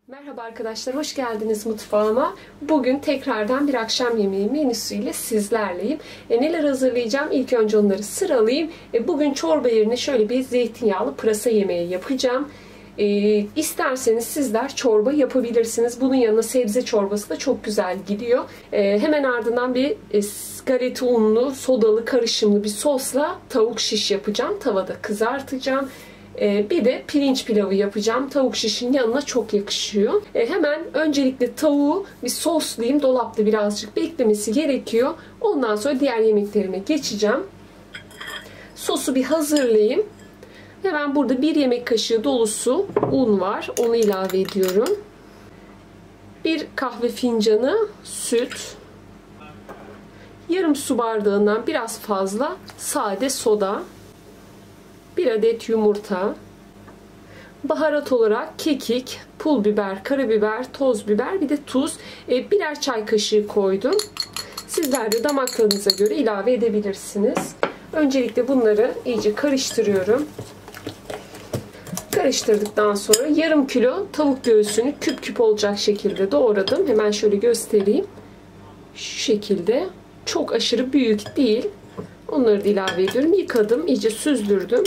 Merhaba arkadaşlar, hoş geldiniz mutfağıma. Bugün tekrardan bir akşam yemeği menüsüyle sizlerleyim. Neler hazırlayacağım? İlk önce onları sıralayayım. Bugün çorba yerine şöyle bir zeytinyağlı pırasa yemeği yapacağım. İsterseniz sizler çorba yapabilirsiniz. Bunun yanına sebze çorbası da çok güzel gidiyor. Hemen ardından bir galeta unlu, sodalı, karışımlı bir sosla tavuk şiş yapacağım. Tavada kızartacağım. Bir de pirinç pilavı yapacağım. Tavuk şişin yanına çok yakışıyor. Hemen öncelikle tavuğu bir soslayayım. Dolapta birazcık beklemesi gerekiyor. Ondan sonra diğer yemeklerime geçeceğim. Sosu bir hazırlayayım. Hemen burada 1 yemek kaşığı dolusu un var. Onu ilave ediyorum. 1 kahve fincanı süt. Yarım su bardağından biraz fazla sade soda. 1 adet yumurta, baharat olarak kekik, pul biber, karabiber, toz biber, bir de tuz, birer çay kaşığı koydum. Sizler de damak tadınıza göre ilave edebilirsiniz. Öncelikle bunları iyice karıştırıyorum. Karıştırdıktan sonra yarım kilo tavuk göğsünü küp küp olacak şekilde doğradım. Hemen şöyle göstereyim. Şu şekilde. Çok aşırı büyük değil. Onları da ilave ediyorum. Yıkadım, iyice süzdürdüm.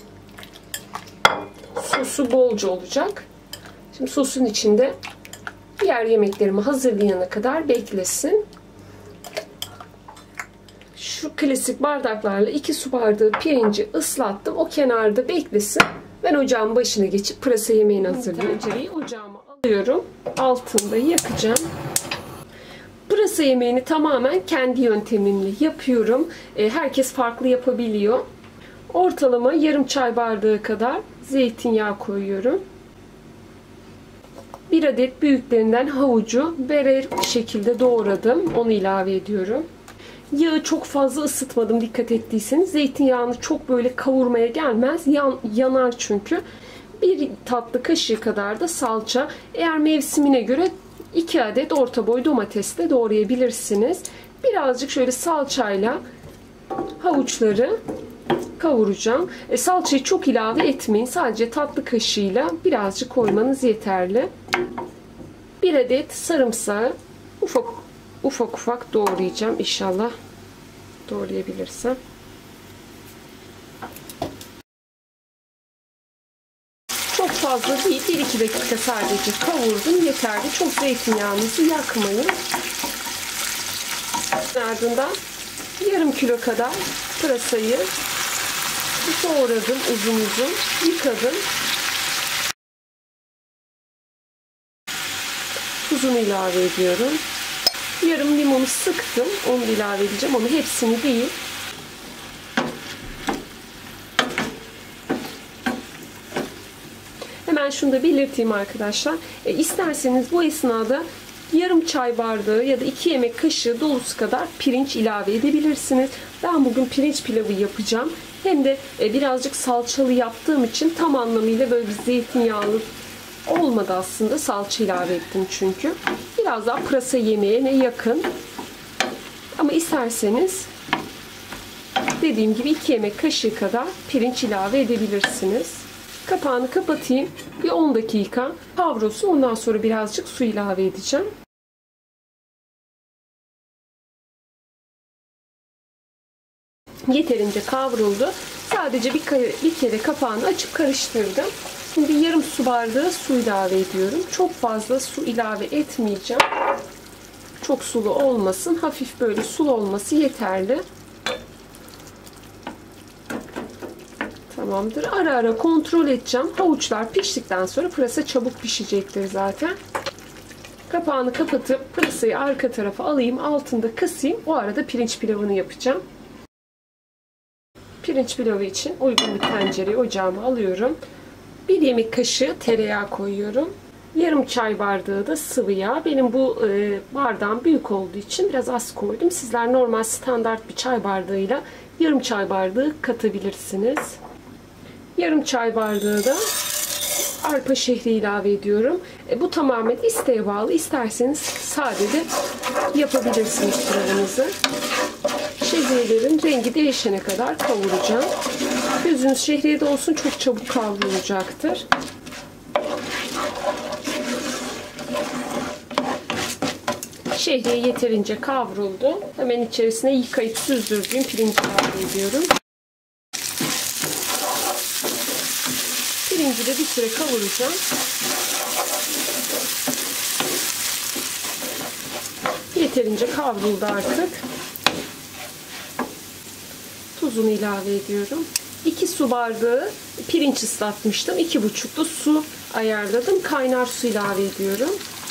Sosu bolca olacak. Şimdi sosun içinde diğer yemeklerimi hazırlayana kadar beklesin. Şu klasik bardaklarla 2 su bardağı pirinci ıslattım. O kenarda beklesin. Ben ocağın başına geçip pırasa yemeğini hazırlayayım. Tencereyi ocağıma alıyorum. Altında yakacağım. Pırasa yemeğini tamamen kendi yöntemimle yapıyorum. Herkes farklı yapabiliyor. Ortalama yarım çay bardağı kadar zeytinyağı koyuyorum. 1 adet büyüklerinden havucu bere şekilde doğradım. Onu ilave ediyorum. Yağı çok fazla ısıtmadım, dikkat ettiyseniz. Zeytinyağını çok böyle kavurmaya gelmez. Yanar çünkü. 1 tatlı kaşığı kadar da salça. Eğer mevsimine göre 2 adet orta boy domates de doğrayabilirsiniz. Birazcık şöyle salçayla havuçları kavuracağım. Salçayı çok ilave etmeyin. Sadece tatlı kaşığıyla birazcık koymanız yeterli. 1 adet sarımsağı ufak doğrayacağım. İnşallah doğrayabilirsem. Çok fazla değil. 1-2 dakika sadece kavurdum. Yeterli. Çok zeytinyağınızı yakmayın. Ardından yarım kilo kadar pırasayı doğradım uzun yıkadım. Tuzunu ilave ediyorum. Yarım limonu sıktım. Onu da ilave edeceğim ama hepsini değil. Hemen şunu da belirteyim arkadaşlar. İsterseniz bu esnada yarım çay bardağı ya da 2 yemek kaşığı dolusu kadar pirinç ilave edebilirsiniz. Ben bugün pirinç pilavı yapacağım. Hem de birazcık salçalı yaptığım için tam anlamıyla böyle bir zeytinyağlı olmadı aslında. Salça ilave ettim çünkü. Biraz daha pırasa yemeğine yakın. Ama isterseniz dediğim gibi 2 yemek kaşığı kadar pirinç ilave edebilirsiniz. Kapağını kapatayım. Bir 10 dakika kavrulsun. Ondan sonra birazcık su ilave edeceğim. Yeterince kavruldu. Sadece bir kere kapağını açıp karıştırdım. Şimdi yarım su bardağı su ilave ediyorum. Çok fazla su ilave etmeyeceğim. Çok sulu olmasın. Hafif böyle sulu olması yeterli. Tamamdır. Ara ara kontrol edeceğim. Havuçlar piştikten sonra pırasa çabuk pişecektir zaten. Kapağını kapatıp pırasayı arka tarafa alayım. Altında kısayım. O arada pirinç pilavını yapacağım. Pirinç pilavı için uygun bir tencereyi ocağıma alıyorum. 1 yemek kaşığı tereyağı koyuyorum. Yarım çay bardağı da sıvı yağ. Benim bu bardağım büyük olduğu için biraz az koydum. Sizler normal standart bir çay bardağıyla yarım çay bardağı katabilirsiniz. Yarım çay bardağı da arpa şehri ilave ediyorum. Bu tamamen isteğe bağlı. İsterseniz sade de yapabilirsiniz pilavınızı. Şehriyelerin rengi değişene kadar kavuracağım. Gözünüz şehriyede olsun, çok çabuk kavrulacaktır. Şehriye yeterince kavruldu. Hemen içerisine yıkayıp süzdürdüğüm pirinci ilave ediyorum. Pirinci de bir süre kavuracağım. Yeterince kavruldu artık. Tuzunu ilave ediyorum. 2 su bardağı pirinç ıslatmıştım. 2,5'da su ayarladım. Kaynar su ilave ediyorum.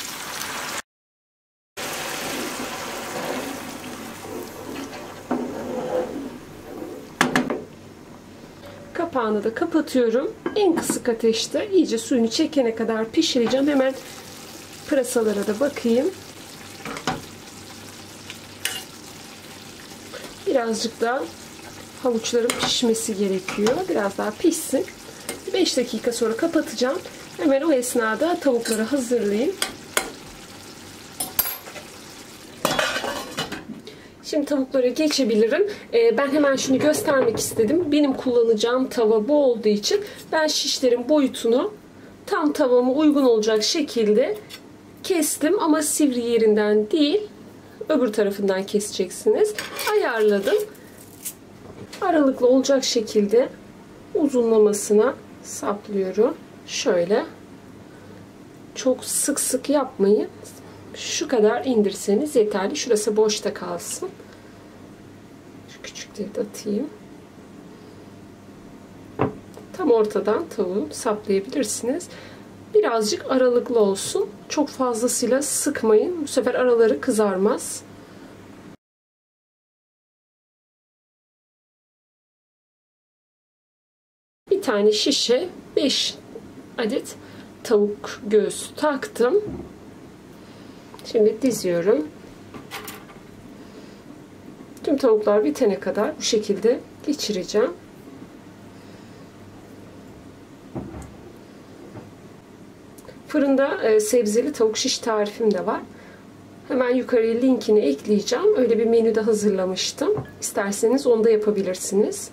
Kapağını da kapatıyorum. En kısık ateşte iyice suyunu çekene kadar pişireceğim. Hemen pırasalara da bakayım. Birazcık daha havuçların pişmesi gerekiyor. Biraz daha pişsin. 5 dakika sonra kapatacağım. Hemen o esnada tavukları hazırlayayım. Şimdi tavuklara geçebilirim. Ben hemen şunu göstermek istedim. Benim kullanacağım tava bu olduğu için ben şişlerin boyutunu tam tavama uygun olacak şekilde kestim. Ama sivri yerinden değil, öbür tarafından keseceksiniz. Ayarladım. Aralıklı olacak şekilde uzunlamasına saplıyorum. Şöyle. Çok sık sık yapmayın. Şu kadar indirseniz yeterli. Şurası boşta kalsın. Şu küçükleri de atayım. Tam ortadan tavuğu saplayabilirsiniz. Birazcık aralıklı olsun. Çok fazlasıyla sıkmayın. Bu sefer araları kızarmaz. Bir tane şişe 5 adet tavuk göğsü taktım. Şimdi diziyorum. Tüm tavuklar bitene kadar bu şekilde geçireceğim. Fırında sebzeli tavuk şiş tarifim de var. Hemen yukarıya linkini ekleyeceğim. Öyle bir menü de hazırlamıştım. İsterseniz onu da yapabilirsiniz.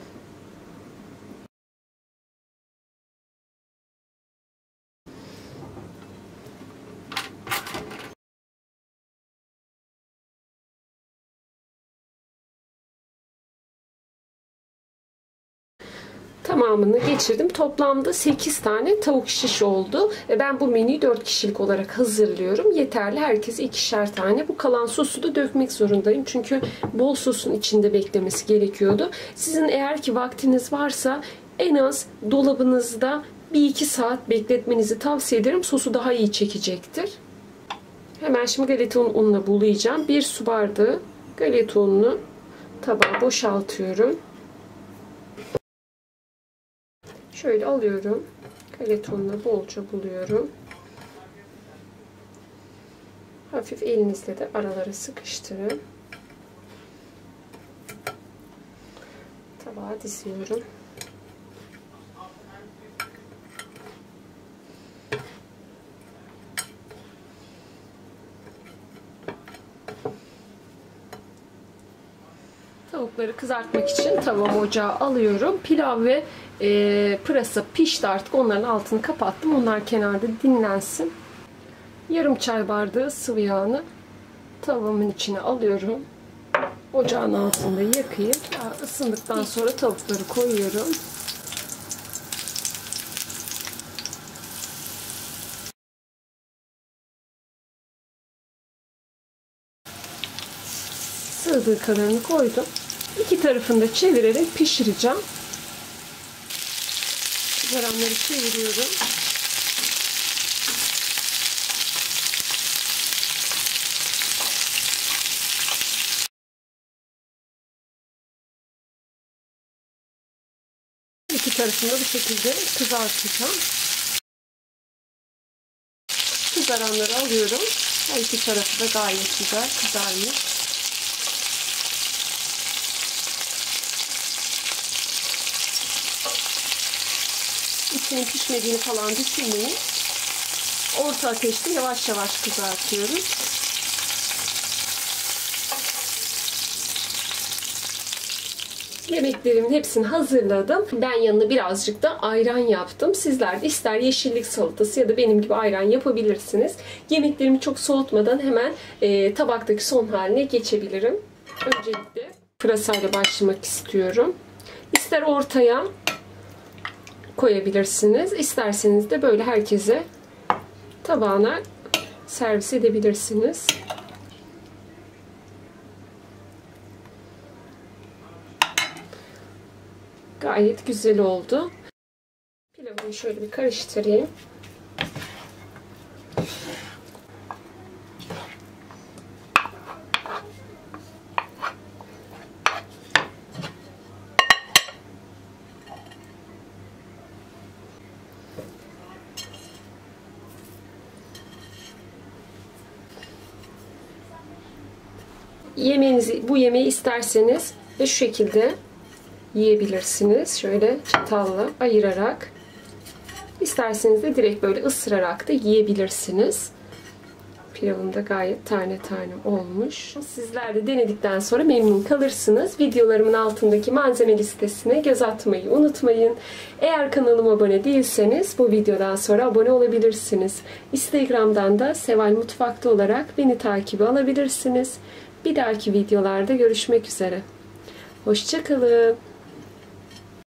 Tamamını geçirdim. Toplamda 8 tane tavuk şiş oldu. Ben bu menüyü 4 kişilik olarak hazırlıyorum. Yeterli. Herkese 2'şer tane. Bu kalan sosu da dökmek zorundayım. Çünkü bol sosun içinde beklemesi gerekiyordu. Sizin eğer ki vaktiniz varsa en az dolabınızda 1-2 saat bekletmenizi tavsiye ederim. Sosu daha iyi çekecektir. Hemen şimdi galeta ununa bulayacağım. 1 su bardağı galeta ununu tabağa boşaltıyorum. Şöyle alıyorum. Galeta ununu bolca buluyorum. Hafif elinizle de aralara sıkıştırın. Tabağa diziyorum. Tavukları kızartmak için tavamı ocağa alıyorum. Pilav ve pırasa pişti artık. Onların altını kapattım. Onlar kenarda dinlensin. Yarım çay bardağı sıvı yağını tavamın içine alıyorum. Ocağın altında yakayım. Yağ ısındıktan sonra tavukları koyuyorum. Sığdığı kadarını koydum. İki tarafını da çevirerek pişireceğim. Kızaranları çeviriyorum. İki tarafını da bu şekilde kızartacağım. Kızaranları alıyorum. Her iki tarafı da gayet güzel kızarmış. İçinin pişmediğini falan düşünmeyin. Orta ateşte yavaş yavaş kızartıyoruz. Yemeklerimin hepsini hazırladım. Ben yanına birazcık da ayran yaptım. Sizler de ister yeşillik salatası ya da benim gibi ayran yapabilirsiniz. Yemeklerimi çok soğutmadan hemen tabaktaki son haline geçebilirim. Öncelikle pırasayla başlamak istiyorum. İster ortaya koyabilirsiniz. İsterseniz de böyle herkese tabağına servis edebilirsiniz. Gayet güzel oldu. Pilavımı şöyle bir karıştırayım. Bu yemeği isterseniz ve şu şekilde yiyebilirsiniz. Şöyle çatalla ayırarak. İsterseniz de direkt böyle ısırarak da yiyebilirsiniz. Pilavım da gayet tane tane olmuş. Sizler de denedikten sonra memnun kalırsınız. Videolarımın altındaki malzeme listesine göz atmayı unutmayın. Eğer kanalıma abone değilseniz bu videodan sonra abone olabilirsiniz. Instagram'dan da Seval Mutfak'ta olarak beni takibe alabilirsiniz. Bir dahaki videolarda görüşmek üzere. Hoşça kalın.